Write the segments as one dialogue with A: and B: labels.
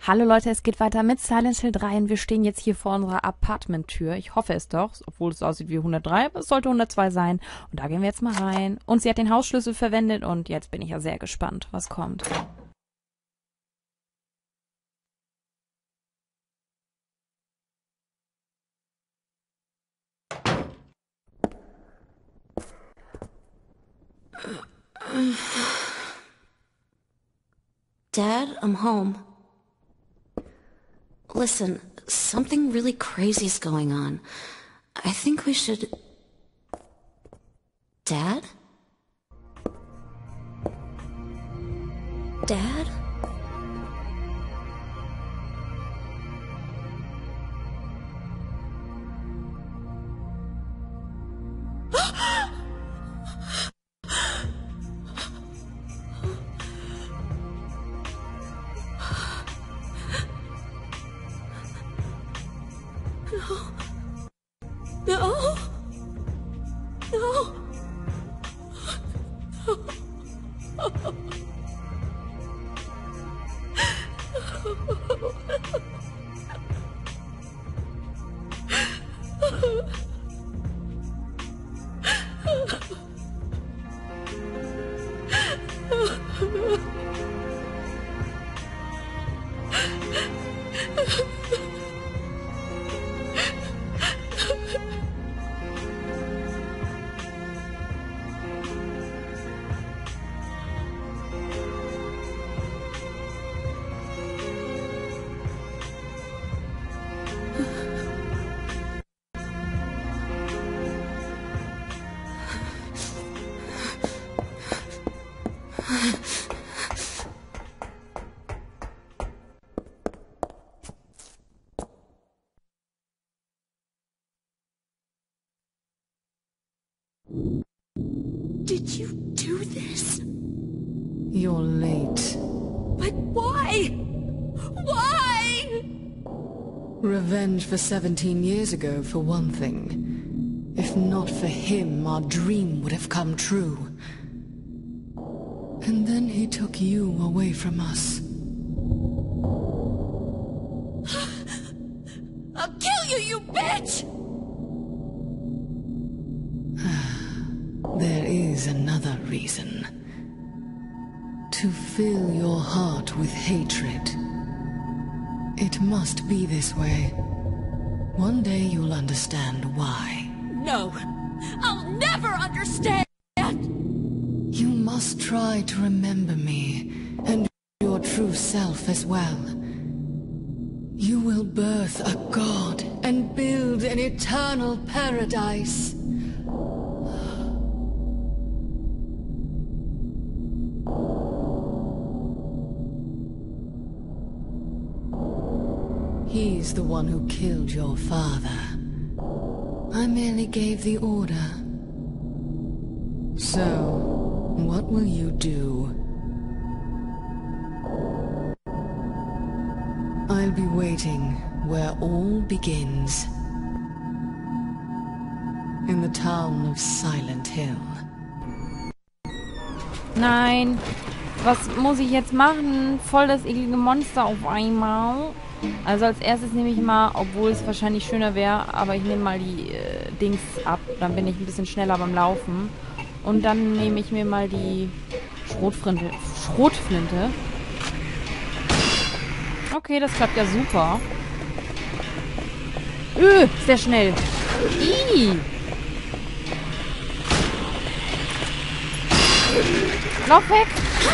A: Hallo Leute, es geht weiter mit Silent Hill 3 und wir stehen jetzt hier vor unserer Apartmenttür. Ich hoffe es doch, obwohl es aussieht wie 103, aber es sollte 102 sein. Und da gehen wir jetzt mal rein. Und sie hat den Hausschlüssel verwendet und jetzt bin ich ja sehr gespannt, was kommt.
B: Dad, I'm home. Listen, something really crazy's going on. I think we should... Dad? Dad? No. No. Did you do this?
C: You're late.
B: But why? Why?
C: Revenge for 17 years ago, for one thing. If not for him, our dream would have come true. And then he took you away from us.
B: I'll kill you, you bitch!
C: There is another reason. To fill your heart with hatred. It must be this way. One day you'll understand why.
B: No, I'll never understand!
C: You must try to remember me, and your true self as well. You will birth a god, and build an eternal paradise. He's the one who killed your father. I merely gave the order. So, what will you do? I'll be waiting where all begins. In the town of Silent Hill.
A: Nein, was muss ich jetzt machen? Voll das eklige Monster auf einmal. Also als erstes nehme ich mal, obwohl es wahrscheinlich schöner wäre, aber ich nehme mal die Dings ab. Dann bin ich ein bisschen schneller beim Laufen. Und dann nehme ich mir mal die Schrotflinte. Okay, das klappt ja super. Sehr schnell. Ih. Lauf weg.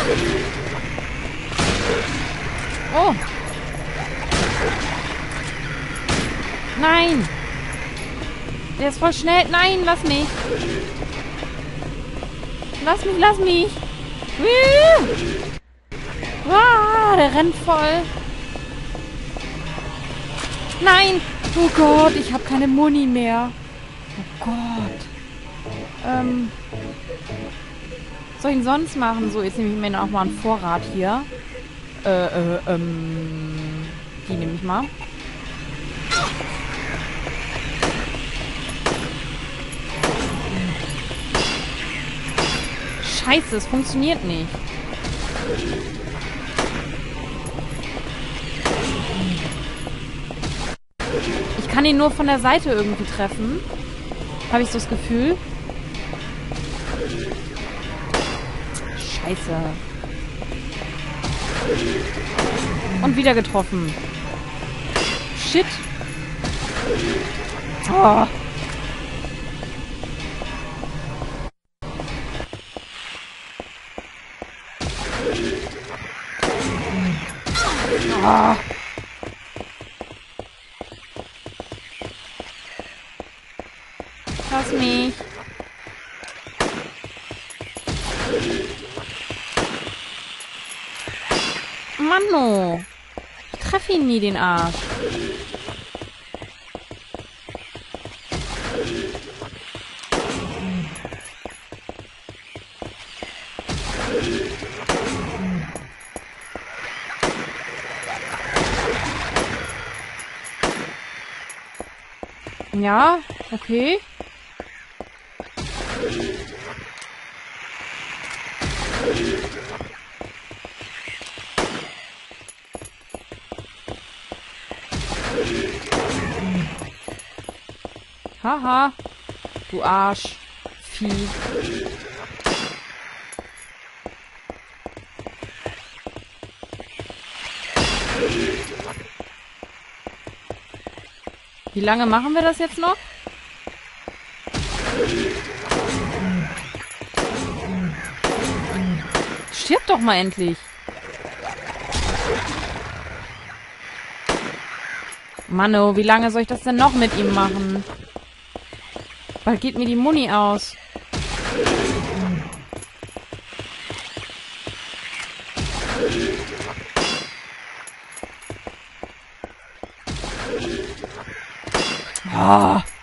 A: Oh. Nein! Der ist voll schnell. Nein, lass mich! Lass mich! Ah, der rennt voll. Nein! Oh Gott, ich habe keine Muni mehr. Oh Gott. Was soll ich denn sonst machen? So, jetzt nehme ich mir auch mal einen Vorrat hier. Die nehme ich mal. Scheiße, es funktioniert nicht. kann ihn nur von der Seite irgendwie treffen. Habe ich so das Gefühl. Scheiße. Und wieder getroffen. Shit. Oh. Oh. Lass mich. Manno. Ich treffe ihn nie, den Arsch. Ja, okay. Haha, du Arsch. Vieh. Wie lange machen wir das jetzt noch? Stirb doch mal endlich. Manno, wie lange soll ich das denn noch mit ihm machen? Bald geht mir die Muni aus. Ah.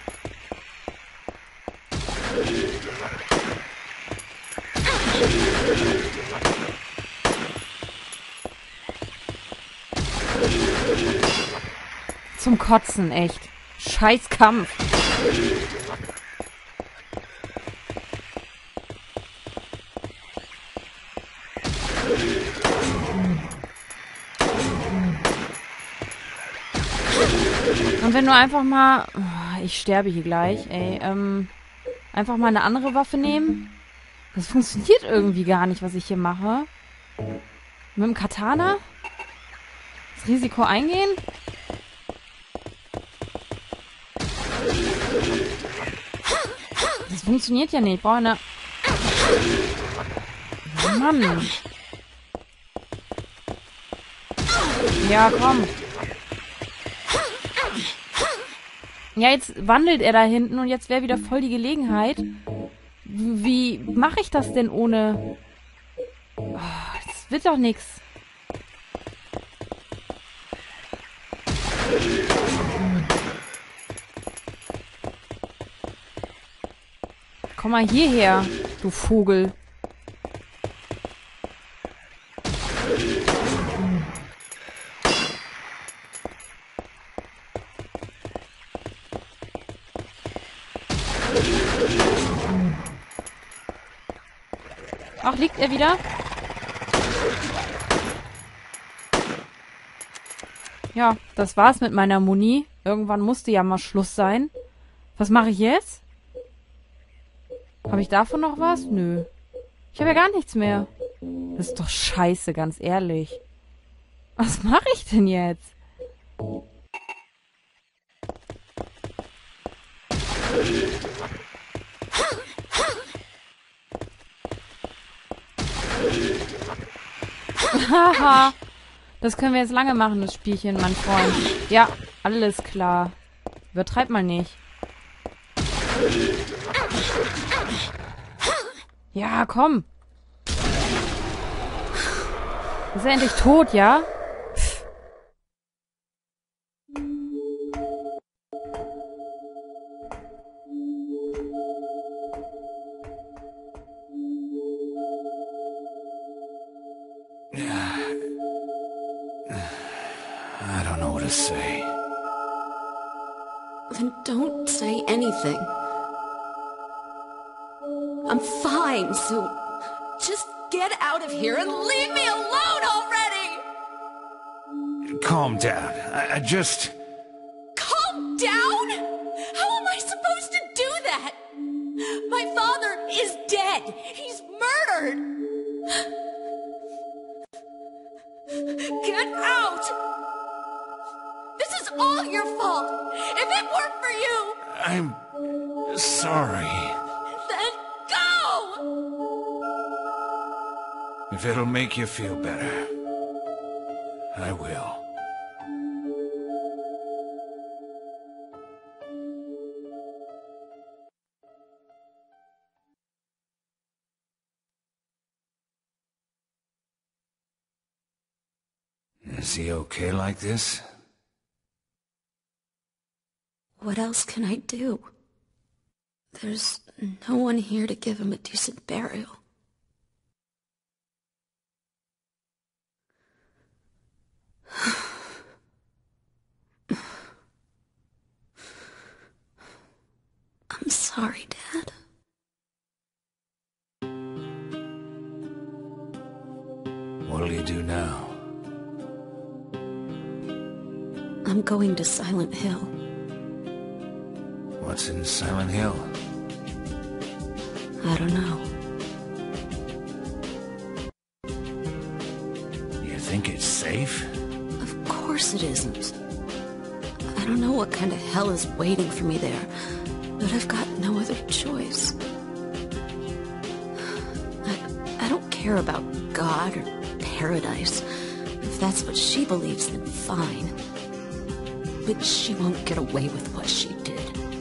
A: Zum Kotzen, echt. Scheiß Kampf. Und wenn du einfach mal... Oh, ich sterbe hier gleich, ey. Einfach mal eine andere Waffe nehmen. Das funktioniert irgendwie gar nicht, was ich hier mache. Mit dem Katana? Das Risiko eingehen? Das funktioniert ja nicht. Ich brauche eine... Mann. Ja, komm. Ja, jetzt wandelt er da hinten und jetzt wäre wieder voll die Gelegenheit. Wie mache ich das denn ohne... Oh, das wird doch nichts. Komm mal hierher, du Vogel. Ach, liegt er wieder? Ja, das war's mit meiner Muni. Irgendwann musste ja mal Schluss sein. Was mache ich jetzt? Habe ich davon noch was? Nö. Ich habe ja gar nichts mehr. Das ist doch scheiße, ganz ehrlich. Was mache ich denn jetzt? Haha. Das können wir jetzt lange machen, das Spielchen, mein Freund. Ja, alles klar. Übertreib mal nicht. Ja, komm. Ist er endlich tot, ja? Pff.
D: I don't know what to say.
B: Then don't say anything. I'm fine, so just get out of here and leave me alone already!
D: Calm down. I just...
B: Calm down? It's all your fault. If it weren't for you,
D: I'm sorry.
B: then go!
D: If it'll make you feel better, I will. Is he okay like this?
B: What else can I do? There's no one here to give him a decent burial. I'm sorry, Dad.
D: What'll you do now?
B: I'm going to Silent Hill.
D: What's in Silent Hill?
B: I don't know.
D: You think it's safe?
B: Of course it isn't. I don't know what kind of hell is waiting for me there, but I've got no other choice. I don't care about God or paradise. If that's what she believes, then fine. But she won't get away with what she did.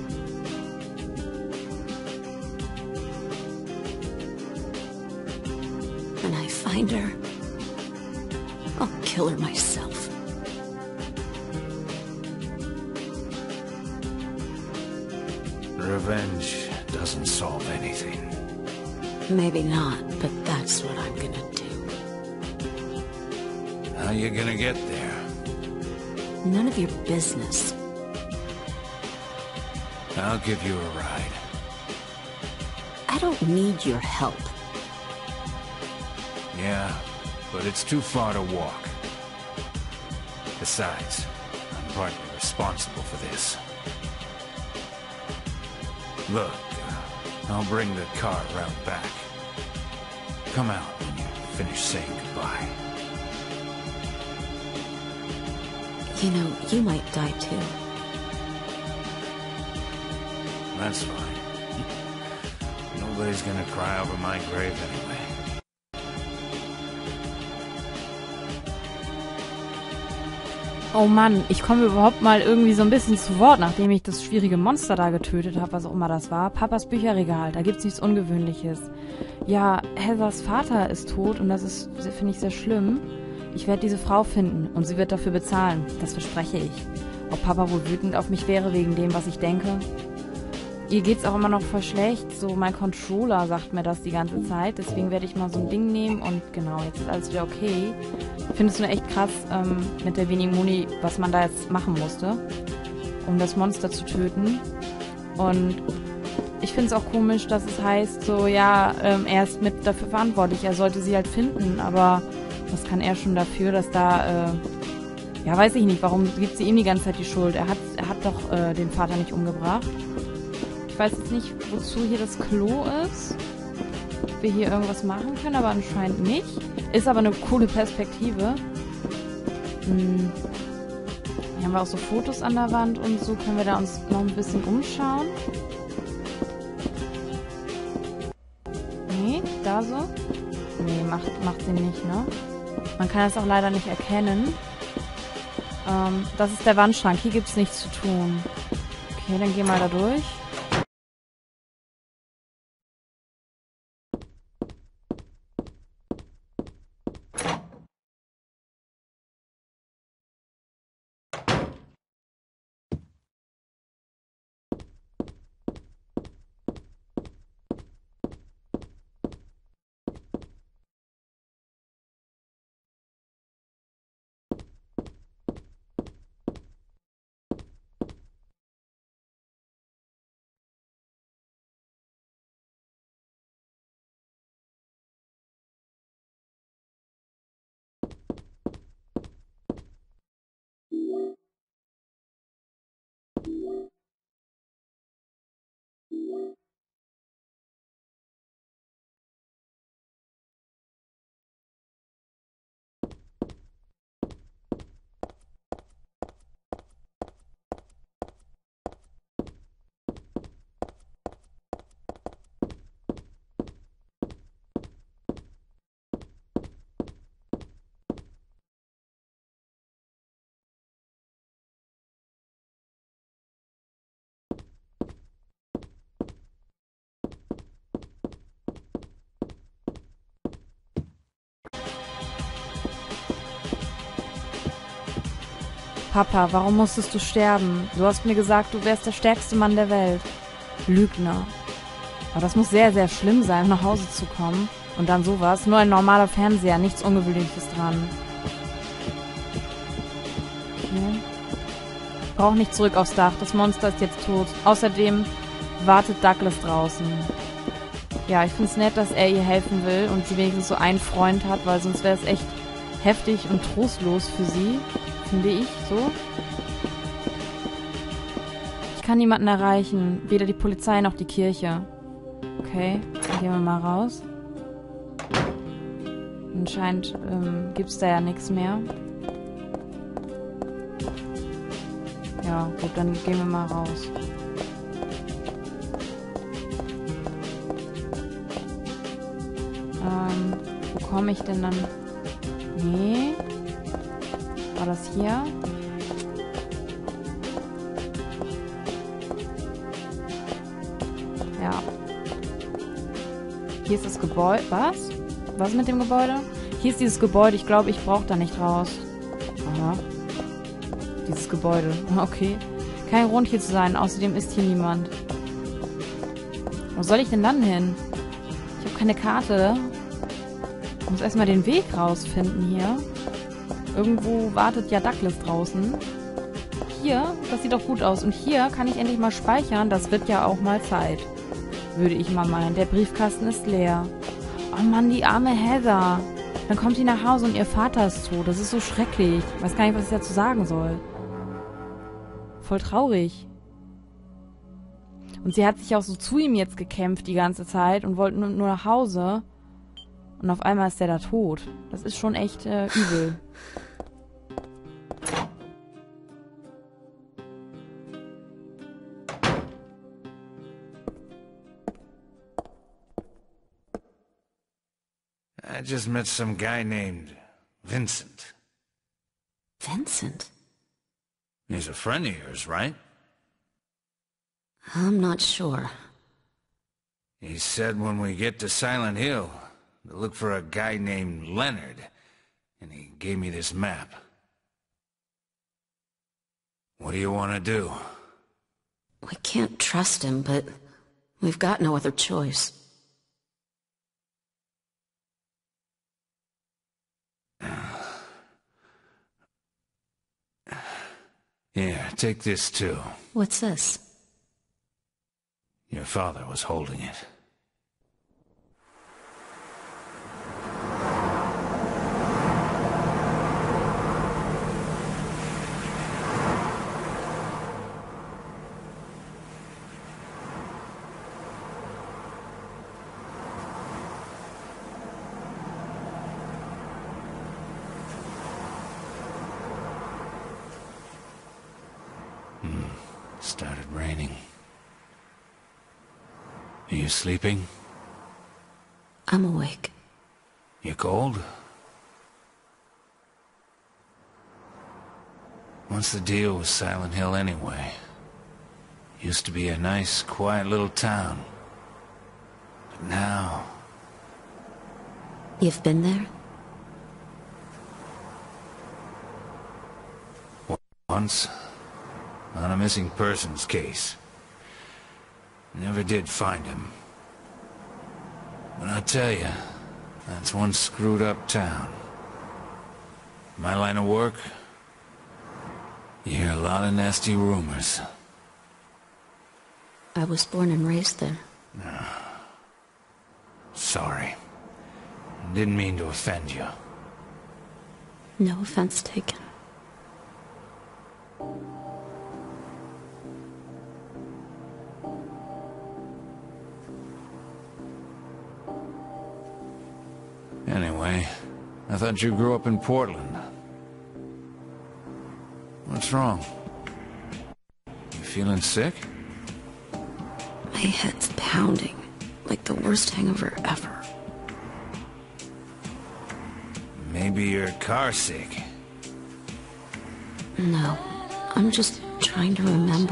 B: When I find her, I'll kill her myself.
D: Revenge doesn't solve anything.
B: Maybe not, but that's what I'm gonna do.
D: How you gonna get there?
B: None of your business.
D: I'll give you a ride.
B: I don't need your help.
D: Yeah, but it's too far to walk. Besides, I'm partly responsible for this. Look, I'll bring the car round back. Come out when you finish saying goodbye.
B: You know, you might die too.
D: That's fine. Nobody's gonna cry over my grave anyway.
A: Oh Mann, ich komme überhaupt mal irgendwie so ein bisschen zu Wort, nachdem ich das schwierige Monster da getötet habe, was auch immer das war. Papas Bücherregal, da gibt's nichts Ungewöhnliches. Ja, Heathers Vater ist tot und das ist, finde ich, sehr schlimm. Ich werde diese Frau finden und sie wird dafür bezahlen. Das verspreche ich. Ob Papa wohl wütend auf mich wäre wegen dem, was ich denke? Ihr geht's auch immer noch voll schlecht. So, mein Controller sagt mir das die ganze Zeit. Deswegen werde ich mal so ein Ding nehmen und genau, jetzt ist alles wieder okay. Ich finde es nur echt krass mit der Winnie-Moni, was man da jetzt machen musste, um das Monster zu töten. Und ich finde es auch komisch, dass es heißt, so, ja, er ist mit dafür verantwortlich. Er sollte sie halt finden, aber was kann er schon dafür, dass da, ja, weiß ich nicht, warum gibt sie ihm die ganze Zeit die Schuld? Er hat doch den Vater nicht umgebracht. Ich weiß jetzt nicht, wozu hier das Klo ist. Ob wir hier irgendwas machen können, aber anscheinend nicht. Ist aber eine coole Perspektive. Hier haben wir auch so Fotos an der Wand und so können wir da uns noch ein bisschen umschauen. Nee, da so? Nee, macht sie nicht, ne? Man kann das auch leider nicht erkennen. Das ist der Wandschrank. Hier gibt es nichts zu tun. Okay, dann geh mal da durch. Papa, warum musstest du sterben? Du hast mir gesagt, du wärst der stärkste Mann der Welt. Lügner. Aber das muss sehr, sehr schlimm sein, nach Hause zu kommen. Und dann sowas. Nur ein normaler Fernseher, nichts Ungewöhnliches dran. Okay. Ich brauche nicht zurück aufs Dach. Das Monster ist jetzt tot. Außerdem wartet Douglas draußen. Ja, ich finde es nett, dass er ihr helfen will und sie wenigstens so einen Freund hat, weil sonst wäre es echt heftig und trostlos für sie. Finde ich so. Ich kann niemanden erreichen. Weder die Polizei noch die Kirche. Okay, dann gehen wir mal raus. Anscheinend gibt es da ja nichts mehr. Ja, gut, dann gehen wir mal raus. Wo komme ich denn dann? Nee. War das hier? Ja. Hier ist das Gebäude. Was? Was mit dem Gebäude? Hier ist dieses Gebäude. Ich glaube, ich brauche da nicht raus. Aha. Dieses Gebäude. Okay. Kein Grund hier zu sein. Außerdem ist hier niemand. Wo soll ich denn dann hin? Ich habe keine Karte. Ich muss erstmal den Weg rausfinden hier. Irgendwo wartet ja Douglas draußen. Hier, das sieht doch gut aus. Und hier kann ich endlich mal speichern. Das wird ja auch mal Zeit. Würde ich mal meinen. Der Briefkasten ist leer. Oh Mann, die arme Heather. Dann kommt sie nach Hause und ihr Vater ist tot. Das ist so schrecklich. Ich weiß gar nicht, was ich dazu sagen soll. Voll traurig. Und sie hat sich auch so zu ihm jetzt gekämpft die ganze Zeit und wollte nur nach Hause. Und auf einmal ist der da tot. Das ist schon echt übel.
D: I just met some guy named Vincent.
B: Vincent?
D: He's a friend of yours, right?
B: I'm not sure.
D: He said when we get to Silent Hill, to look for a guy named Leonard, and he gave me this map. What do you want to do?
B: We can't trust him, but we've got no other choice.
D: Here, take this too.
B: What's this?
D: Your father was holding it. Started raining. Are you sleeping?
B: I'm awake.
D: You cold? What's the deal with Silent Hill anyway? Used to be a nice, quiet little town. But now...
B: You've been there?
D: Once. On a missing persons case. Never did find him. But I tell you, that's one screwed up town. My line of work, you hear a lot of nasty rumors.
B: I was born and raised there.
D: Sorry. Didn't mean to offend you.
B: No offense taken.
D: Anyway, I thought you grew up in Portland. What's wrong? You feeling sick?
B: My head's pounding, like the worst hangover ever.
D: Maybe you're car sick.
B: No, I'm just trying to remember.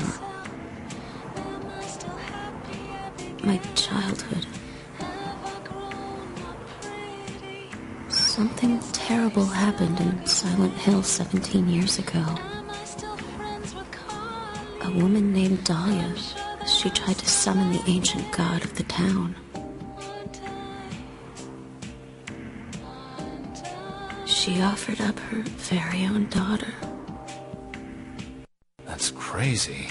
B: My childhood. Something terrible happened in Silent Hill 17 years ago. A woman named Dahlia. She tried to summon the ancient god of the town. She offered up her very own daughter.
D: That's crazy.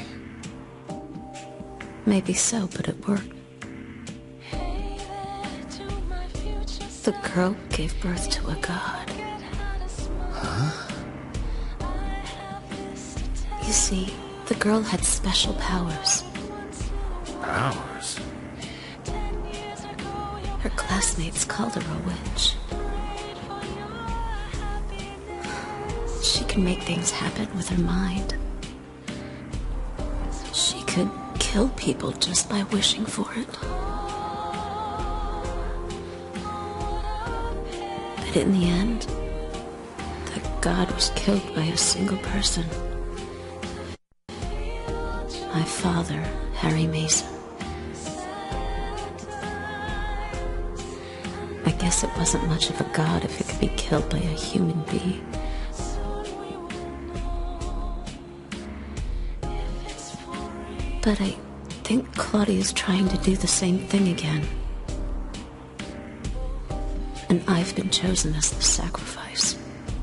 B: Maybe so, but it worked. The girl gave birth to a god.
D: Huh?
B: You see, the girl had special powers.
D: Powers?
B: Her classmates called her a witch. She could make things happen with her mind. She could kill people just by wishing for it. But in the end, the god was killed by a single person. My father, Harry Mason. I guess it wasn't much of a god if it could be killed by a human being. But I think Claudia's trying to do the same thing again. And I've been chosen as the sacrifice.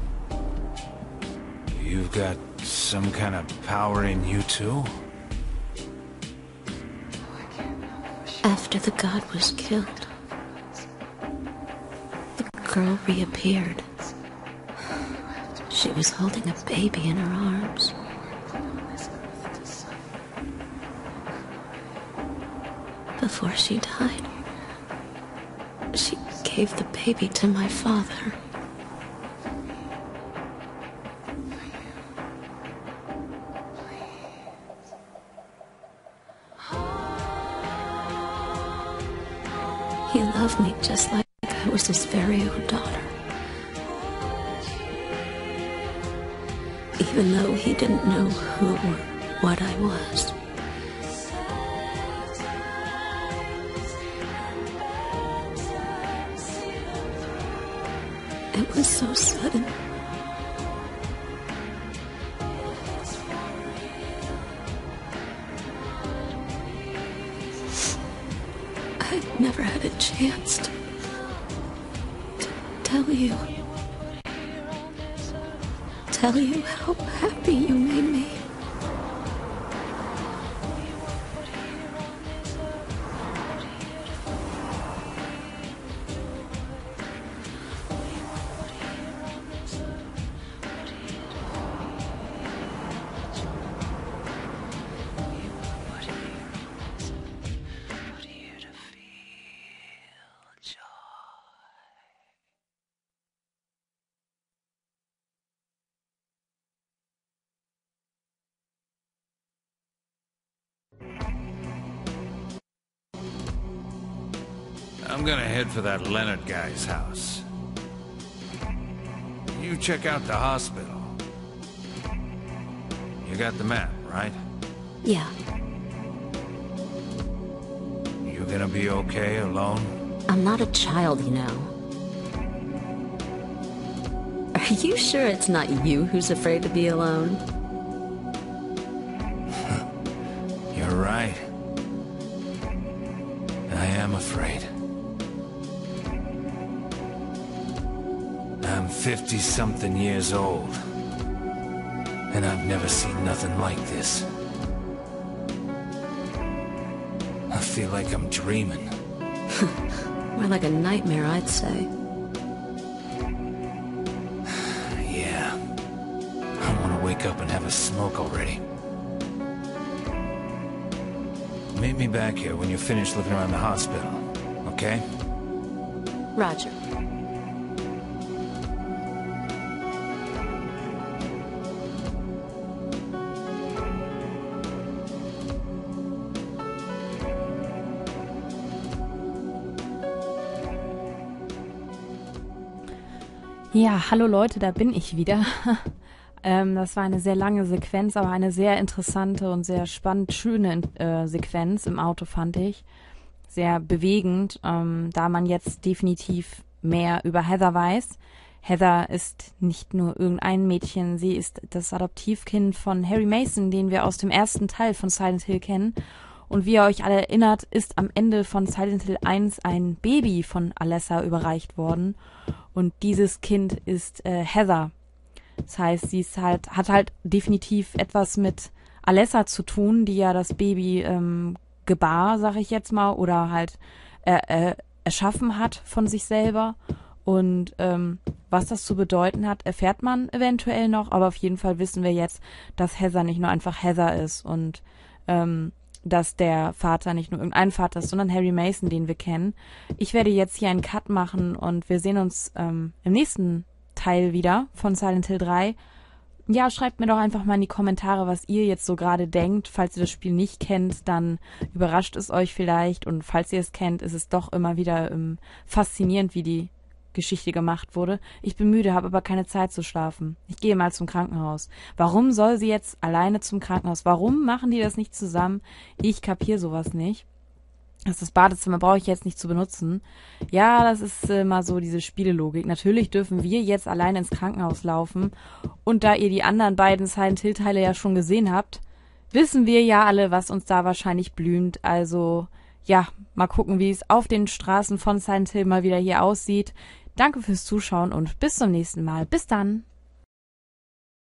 D: You've got some kind of power in you too?
B: After the god was killed, the girl reappeared. She was holding a baby in her arms. Before she died, she gave the baby to my father. He loved me just like I was his very own daughter. Even though he didn't know who or what I was. It was so sudden. I've never had a chance to tell you. Tell you how happy you made me.
D: I'm gonna head for that Leonard guy's house. You check out the hospital. You got the map, right?
B: Yeah.
D: You gonna be okay alone?
B: I'm not a child, you know. Are you sure it's not you who's afraid to be alone?
D: You're right. I am afraid. I'm 50-something years old. And I've never seen nothing like this. I feel like I'm dreaming.
B: More like a nightmare, I'd say.
D: Yeah. I want to wake up and have a smoke already. Meet me back here when you're finished looking around the hospital, okay?
B: Roger.
A: Ja, hallo Leute, da bin ich wieder. Das war eine sehr lange Sequenz, aber eine sehr interessante und sehr spannend schöne Sequenz im Auto, fand ich. Sehr bewegend, da man jetzt definitiv mehr über Heather weiß. Heather ist nicht nur irgendein Mädchen, sie ist das Adoptivkind von Harry Mason, den wir aus dem ersten Teil von Silent Hill kennen. Und wie ihr euch alle erinnert, ist am Ende von Silent Hill 1 ein Baby von Alessa überreicht worden. Und dieses Kind ist Heather. Das heißt, sie ist hat halt definitiv etwas mit Alessa zu tun, die ja das Baby gebar, sag ich jetzt mal, oder halt erschaffen hat von sich selber. Und was das zu bedeuten hat, erfährt man eventuell noch, aber auf jeden Fall wissen wir jetzt, dass Heather nicht nur einfach Heather ist und dass der Vater nicht nur irgendein Vater ist, sondern Harry Mason, den wir kennen. Ich werde jetzt hier einen Cut machen und wir sehen uns im nächsten Teil wieder von Silent Hill 3. Ja, schreibt mir doch einfach mal in die Kommentare, was ihr jetzt so gerade denkt. Falls ihr das Spiel nicht kennt, dann überrascht es euch vielleicht. Und falls ihr es kennt, ist es doch immer wieder faszinierend, wie die Geschichte gemacht wurde. Ich bin müde, habe aber keine Zeit zu schlafen. Ich gehe mal zum Krankenhaus. Warum soll sie jetzt alleine zum Krankenhaus? Warum machen die das nicht zusammen? Ich kapiere sowas nicht. Das Badezimmer brauche ich jetzt nicht zu benutzen. Ja, das ist mal so diese Spielelogik. Natürlich dürfen wir jetzt alleine ins Krankenhaus laufen. Und da ihr die anderen beiden Silent Hill Teile ja schon gesehen habt, wissen wir ja alle, was uns da wahrscheinlich blüht. Also, ja, mal gucken, wie es auf den Straßen von Silent Hill mal wieder hier aussieht. Danke fürs Zuschauen und bis zum nächsten Mal. Bis dann!